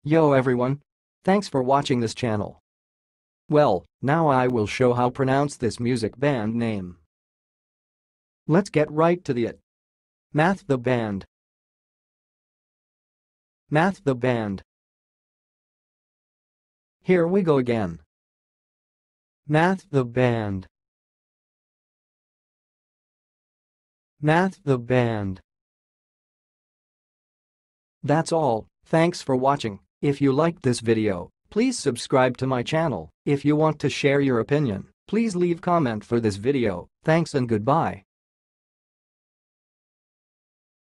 Yo everyone! Thanks for watching this channel. Well, now I will show how pronounce this music band name. Let's get right to it. Math the band. Math the band. Here we go again. Math the band. Math the band. That's all, thanks for watching. If you liked this video, please subscribe to my channel. If you want to share your opinion, please leave comment for this video. Thanks and goodbye.